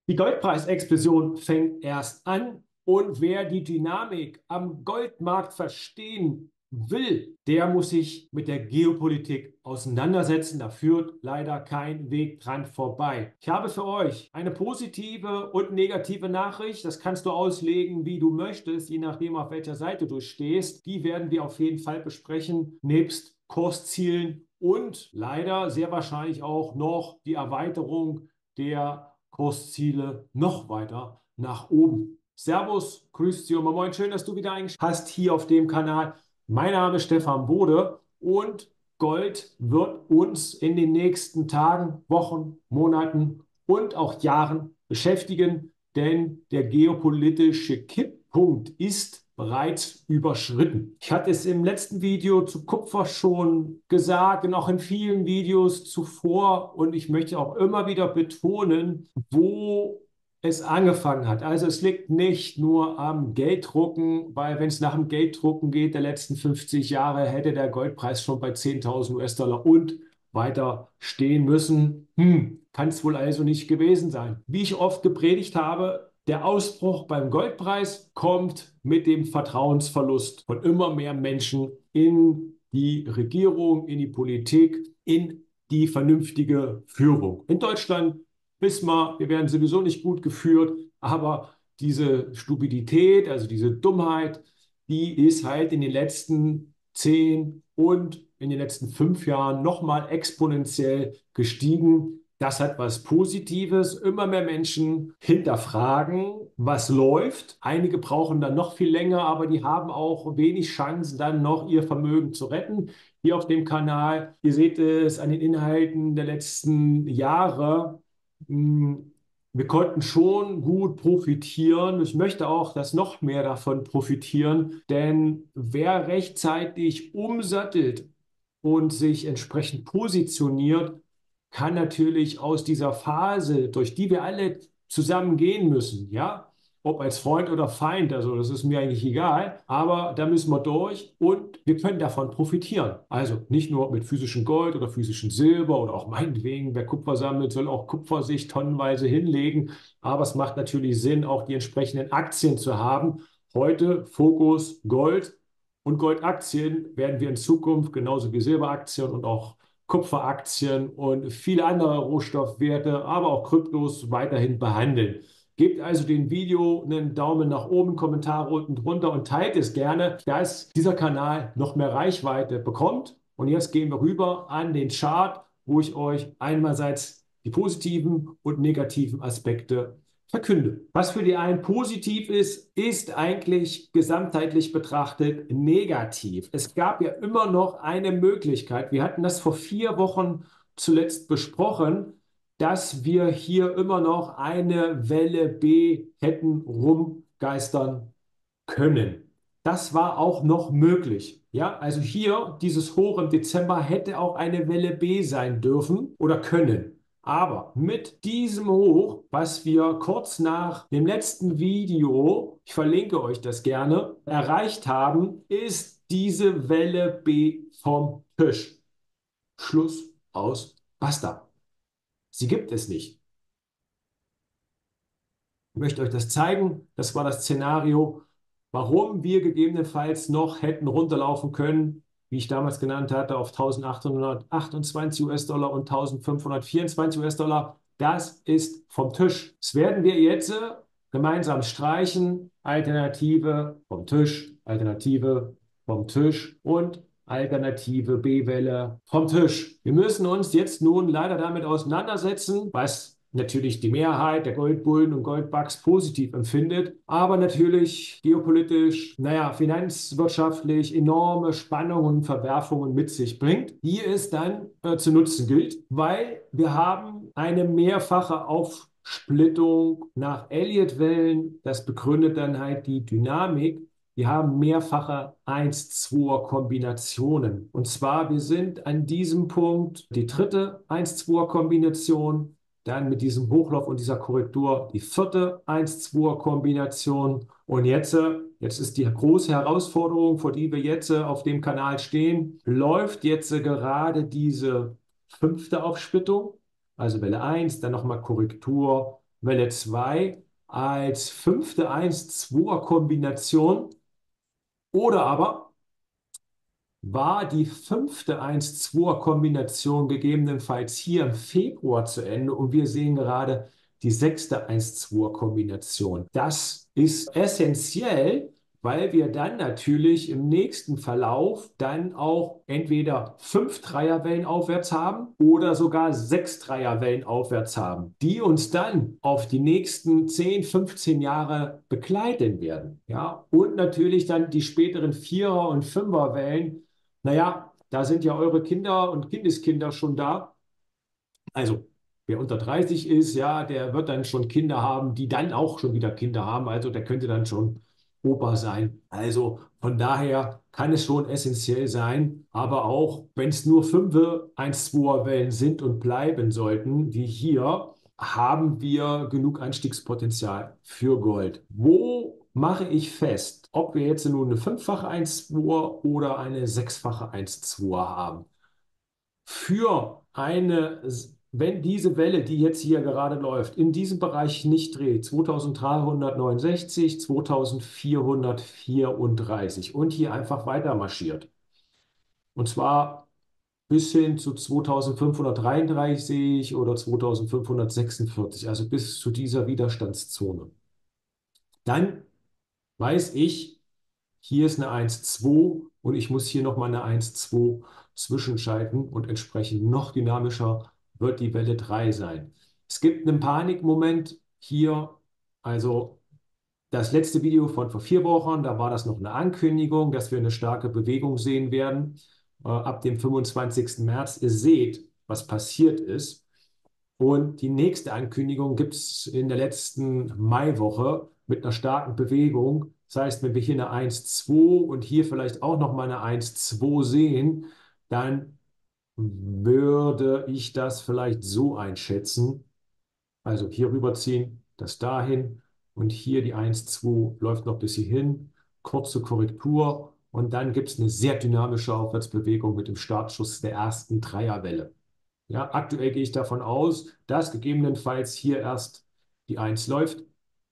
Die Goldpreisexplosion fängt erst an und wer die Dynamik am Goldmarkt verstehen will, der muss sich mit der Geopolitik auseinandersetzen. Da führt leider kein Weg dran vorbei. Ich habe für euch eine positive und negative Nachricht. Das kannst du auslegen, wie du möchtest, je nachdem, auf welcher Seite du stehst. Die werden wir auf jeden Fall besprechen, nebst Kurszielen und leider sehr wahrscheinlich auch noch die Erweiterung der Kursziele noch weiter nach oben. Servus, grüß dich und moin, schön, dass du wieder eingeschaltet hast hier auf dem Kanal. Mein Name ist Stefan Bode und Gold wird uns in den nächsten Tagen, Wochen, Monaten und auch Jahren beschäftigen, denn der geopolitische Kipppunkt ist bereits überschritten. Ich hatte es im letzten Video zu Kupfer schon gesagt und auch in vielen Videos zuvor und ich möchte auch immer wieder betonen, wo es angefangen hat. Also es liegt nicht nur am Gelddrucken, weil wenn es nach dem Gelddrucken geht, der letzten 50 Jahre hätte der Goldpreis schon bei 10.000 US-Dollar und weiter stehen müssen. Kann es wohl also nicht gewesen sein. Wie ich oft gepredigt habe, der Ausbruch beim Goldpreis kommt mit dem Vertrauensverlust von immer mehr Menschen in die Regierung, in die Politik, in die vernünftige Führung. In Deutschland wissen wir werden sowieso nicht gut geführt, aber diese Stupidität, also diese Dummheit, die ist halt in den letzten 10 und in den letzten 5 Jahren nochmal exponentiell gestiegen. Das hat was Positives. Immer mehr Menschen hinterfragen, was läuft. Einige brauchen dann noch viel länger, aber die haben auch wenig Chancen, dann noch ihr Vermögen zu retten. Hier auf dem Kanal, ihr seht es an den Inhalten der letzten Jahre. Wir konnten schon gut profitieren. Ich möchte auch, dass noch mehr davon profitieren, denn wer rechtzeitig umsattelt und sich entsprechend positioniert, kann natürlich aus dieser Phase, durch die wir alle zusammen gehen müssen, ja, ob als Freund oder Feind, also das ist mir eigentlich egal, aber da müssen wir durch und wir können davon profitieren. Also nicht nur mit physischem Gold oder physischem Silber oder auch meinetwegen, wer Kupfer sammelt, soll auch Kupfer sich tonnenweise hinlegen, aber es macht natürlich Sinn, auch die entsprechenden Aktien zu haben. Heute Fokus Gold und Goldaktien werden wir in Zukunft genauso wie Silberaktien und auch Kupferaktien und viele andere Rohstoffwerte, aber auch Kryptos weiterhin behandeln. Gebt also dem Video einen Daumen nach oben, Kommentare unten drunter und teilt es gerne, dass dieser Kanal noch mehr Reichweite bekommt. Und jetzt gehen wir rüber an den Chart, wo ich euch einerseits die positiven und negativen Aspekte verkünde. Was für die einen positiv ist, ist eigentlich gesamtheitlich betrachtet negativ. Es gab ja immer noch eine Möglichkeit. Wir hatten das vor 4 Wochen zuletzt besprochen, dass wir hier immer noch eine Welle B hätten rumgeistern können. Das war auch noch möglich. Ja, also hier dieses Hoch im Dezember hätte auch eine Welle B sein dürfen oder können. Aber mit diesem Hoch, was wir kurz nach dem letzten Video, ich verlinke euch das gerne, erreicht haben, ist diese Welle B vom Tisch. Schluss aus, basta. Sie gibt es nicht. Ich möchte euch das zeigen. Das war das Szenario, warum wir gegebenenfalls noch hätten runterlaufen können, wie ich damals genannt hatte, auf 1828 US-Dollar und 1524 US-Dollar. Das ist vom Tisch. Das werden wir jetzt gemeinsam streichen. Alternative vom Tisch, Alternative vom Tisch und Alternative B-Welle vom Tisch. Wir müssen uns jetzt nun leider damit auseinandersetzen, was natürlich die Mehrheit der Goldbullen und Goldbugs positiv empfindet, aber natürlich geopolitisch, naja, finanzwirtschaftlich enorme Spannungen und Verwerfungen mit sich bringt, die es dann zu nutzen gilt, weil wir haben eine mehrfache Aufsplittung nach Elliott-Wellen. Das begründet dann halt die Dynamik. Wir haben mehrfache 1-2er-Kombinationen. Und zwar, wir sind an diesem Punkt die dritte 1-2er-Kombination, dann mit diesem Hochlauf und dieser Korrektur die vierte 1-2er-Kombination. Und jetzt ist die große Herausforderung, vor die wir jetzt auf dem Kanal stehen, läuft jetzt gerade diese fünfte Aufsplittung, also Welle 1, dann nochmal Korrektur, Welle 2 als fünfte 1-2er-Kombination oder aber war die fünfte 1-2er-Kombination gegebenenfalls hier im Februar zu Ende und wir sehen gerade die sechste 1-2er-Kombination. Das ist essentiell, weil wir dann natürlich im nächsten Verlauf dann auch entweder 5 Dreierwellen aufwärts haben oder sogar 6 Dreierwellen aufwärts haben, die uns dann auf die nächsten 10, 15 Jahre begleiten werden. Ja? Und natürlich dann die späteren Vierer- und Fünferwellen. Naja, da sind ja eure Kinder und Kindeskinder schon da. Also, wer unter 30 ist, ja, der wird dann schon Kinder haben, die dann auch schon wieder Kinder haben. Also, der könnte dann schon Opa sein. Also, von daher kann es schon essentiell sein. Aber auch, wenn es nur 5 1-2er Wellen sind und bleiben sollten, wie hier, haben wir genug Anstiegspotenzial für Gold. Wo mache ich fest, ob wir jetzt nur eine fünffache 1-2er oder eine sechsfache 1-2er haben? Für eine, wenn diese Welle, die jetzt hier gerade läuft, in diesem Bereich nicht dreht, 2369, 2434 und hier einfach weiter marschiert, und zwar bis hin zu 2533 oder 2546, also bis zu dieser Widerstandszone, dann weiß ich, hier ist eine 1,2 und ich muss hier nochmal eine 1,2 zwischenschalten und entsprechend noch dynamischer wird die Welle 3 sein. Es gibt einen Panikmoment hier, also das letzte Video von vor 4 Wochen, da war das noch eine Ankündigung, dass wir eine starke Bewegung sehen werden ab dem 25. März. Ihr seht, was passiert ist. Und die nächste Ankündigung gibt es in der letzten Maiwoche mit einer starken Bewegung. Das heißt, wenn wir hier eine 1,2 und hier vielleicht auch noch mal eine 1,2 sehen, dann würde ich das vielleicht so einschätzen. Also hier rüberziehen, das dahin und hier die 1,2 läuft noch bis hierhin. Kurze Korrektur und dann gibt es eine sehr dynamische Aufwärtsbewegung mit dem Startschuss der ersten Dreierwelle. Ja, aktuell gehe ich davon aus, dass gegebenenfalls hier erst die 1 läuft.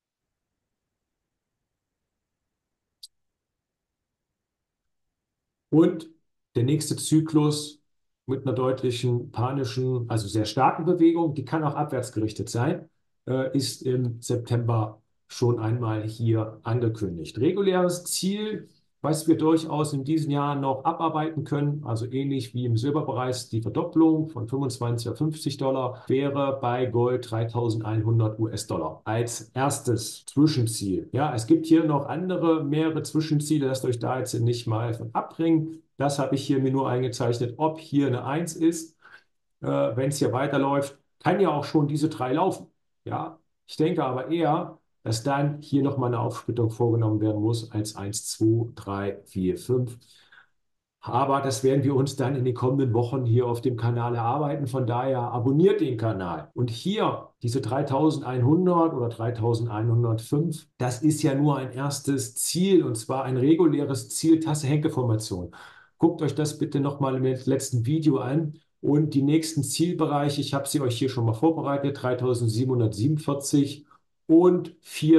Und der nächste Zyklus mit einer deutlichen panischen, also sehr starken Bewegung, die kann auch abwärts gerichtet sein, ist im September schon einmal hier angekündigt. Reguläres Ziel, was wir durchaus in diesem Jahr noch abarbeiten können, also ähnlich wie im Silberpreis, die Verdopplung von 25 auf $50, wäre bei Gold 3.100 US-Dollar als erstes Zwischenziel. Ja, es gibt hier noch andere, mehrere Zwischenziele, lasst euch da jetzt nicht mal von abbringen. Das habe ich hier mir nur eingezeichnet, ob hier eine 1 ist. Wenn es hier weiterläuft, kann ja auch schon diese 3 laufen. Ja, ich denke aber eher, dass dann hier nochmal eine Aufsplittung vorgenommen werden muss als 1, 2, 3, 4, 5. Aber das werden wir uns dann in den kommenden Wochen hier auf dem Kanal erarbeiten. Von daher abonniert den Kanal. Und hier diese 3.100 oder 3.105, das ist ja nur ein erstes Ziel und zwar ein reguläres Ziel Tasse-Henke-Formation. Guckt euch das bitte nochmal im letzten Video an. Und die nächsten Zielbereiche, ich habe sie euch hier schon mal vorbereitet, 3.747 und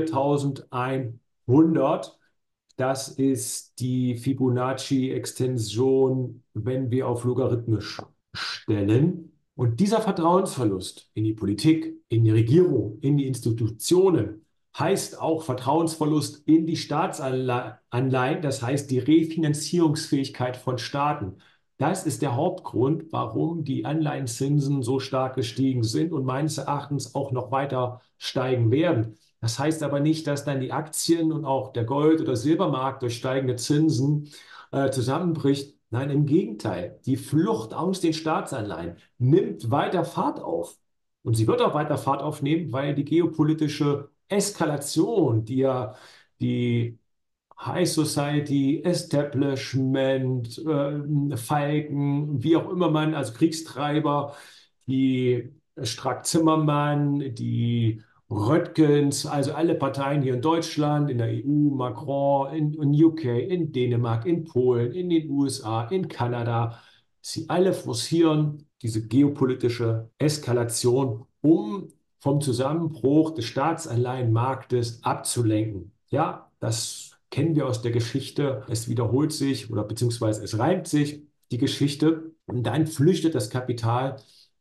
4.100. Das ist die Fibonacci-Extension, wenn wir auf logarithmisch stellen. Und dieser Vertrauensverlust in die Politik, in die Regierung, in die Institutionen heißt auch Vertrauensverlust in die Staatsanleihen, das heißt die Refinanzierungsfähigkeit von Staaten. Das ist der Hauptgrund, warum die Anleihenzinsen so stark gestiegen sind und meines Erachtens auch noch weiter steigen werden. Das heißt aber nicht, dass dann die Aktien und auch der Gold- oder Silbermarkt durch steigende Zinsen zusammenbricht. Nein, im Gegenteil. Die Flucht aus den Staatsanleihen nimmt weiter Fahrt auf. Und sie wird auch weiter Fahrt aufnehmen, weil die geopolitische Eskalation, die ja die High Society, Establishment, Falken, wie auch immer man, also Kriegstreiber, die Strack-Zimmermann, die Röttgens, also alle Parteien hier in Deutschland, in der EU, Macron, in UK, in Dänemark, in Polen, in den USA, in Kanada, sie alle forcieren diese geopolitische Eskalation, um vom Zusammenbruch des Staatsanleihenmarktes abzulenken. Ja, das kennen wir aus der Geschichte. Es wiederholt sich oder beziehungsweise es reimt sich die Geschichte und dann flüchtet das Kapital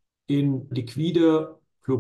in liquide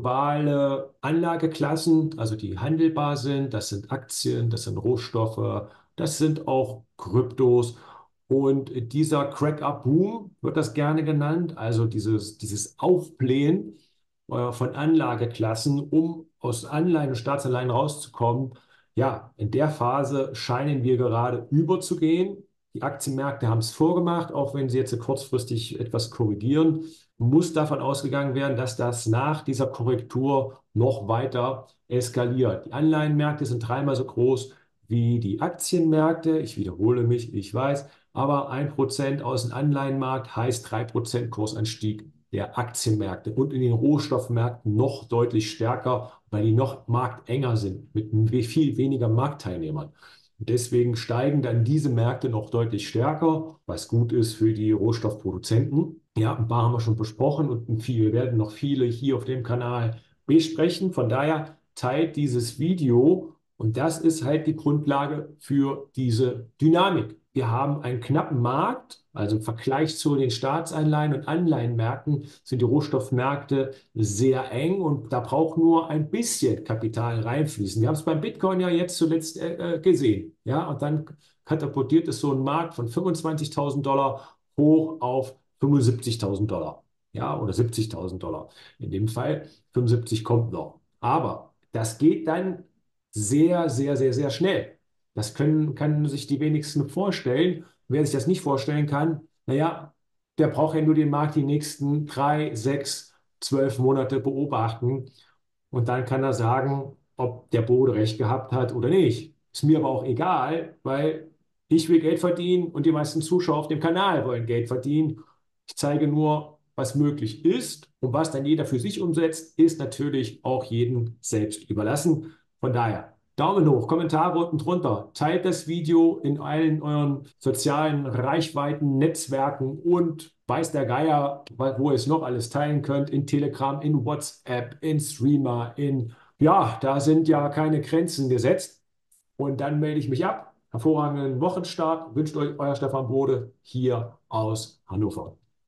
globale Anlageklassen, also die handelbar sind. Das sind Aktien, das sind Rohstoffe, das sind auch Kryptos. Und dieser Crack-Up-Boom wird das gerne genannt, also dieses Aufblähen von Anlageklassen, um aus Anleihen und Staatsanleihen rauszukommen. Ja, in der Phase scheinen wir gerade überzugehen. Die Aktienmärkte haben es vorgemacht, auch wenn sie jetzt kurzfristig etwas korrigieren, muss davon ausgegangen werden, dass das nach dieser Korrektur noch weiter eskaliert. Die Anleihenmärkte sind dreimal so groß wie die Aktienmärkte. Ich wiederhole mich, ich weiß, aber 1% aus dem Anleihenmarkt heißt 3% Kursanstieg der Aktienmärkte und in den Rohstoffmärkten noch deutlich stärker, weil die noch marktenger sind mit viel weniger Marktteilnehmern. Und deswegen steigen dann diese Märkte noch deutlich stärker, was gut ist für die Rohstoffproduzenten. Ja, ein paar haben wir schon besprochen und wir werden noch viele hier auf dem Kanal besprechen. Von daher teilt dieses Video und das ist halt die Grundlage für diese Dynamik. Wir haben einen knappen Markt, also im Vergleich zu den Staatsanleihen und Anleihenmärkten sind die Rohstoffmärkte sehr eng und da braucht nur ein bisschen Kapital reinfließen. Wir haben es beim Bitcoin ja jetzt zuletzt gesehen. Ja, und dann katapultiert es so einen Markt von 25.000 Dollar hoch auf 75.000 Dollar. Ja, oder 70.000 Dollar. In dem Fall 75 kommt noch. Aber das geht dann sehr, sehr, sehr, sehr schnell. Das können sich die wenigsten vorstellen. Wer sich das nicht vorstellen kann, naja, der braucht ja nur den Markt die nächsten 3, 6, 12 Monate beobachten und dann kann er sagen, ob der Bode recht gehabt hat oder nicht. Ist mir aber auch egal, weil ich will Geld verdienen und die meisten Zuschauer auf dem Kanal wollen Geld verdienen. Ich zeige nur, was möglich ist und was dann jeder für sich umsetzt, ist natürlich auch jedem selbst überlassen. Von daher, Daumen hoch, Kommentare unten drunter, teilt das Video in allen euren sozialen Reichweiten, Netzwerken und weiß der Geier, wo ihr es noch alles teilen könnt, in Telegram, in WhatsApp, in Streamer, ja, da sind ja keine Grenzen gesetzt. Und dann melde ich mich ab. Hervorragenden Wochenstart wünscht euch euer Stefan Bode hier aus Hannover.